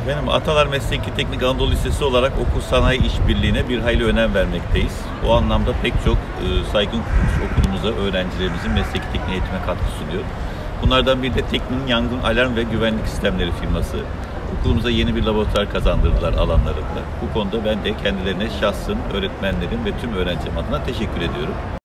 Efendim, Atalar Mesleki Teknik Anadolu Lisesi olarak okul sanayi işbirliğine bir hayli önem vermekteyiz. O anlamda pek çok saygın kuruluş okulumuza öğrencilerimizin mesleki teknik eğitime katkı sunuyor. Bunlardan biri de Tekni'nin yangın alarm ve güvenlik sistemleri firması. Okulumuza yeni bir laboratuvar kazandırdılar alanlarında. Bu konuda ben de kendilerine şahsım, öğretmenlerim ve tüm öğrencim adına teşekkür ediyorum.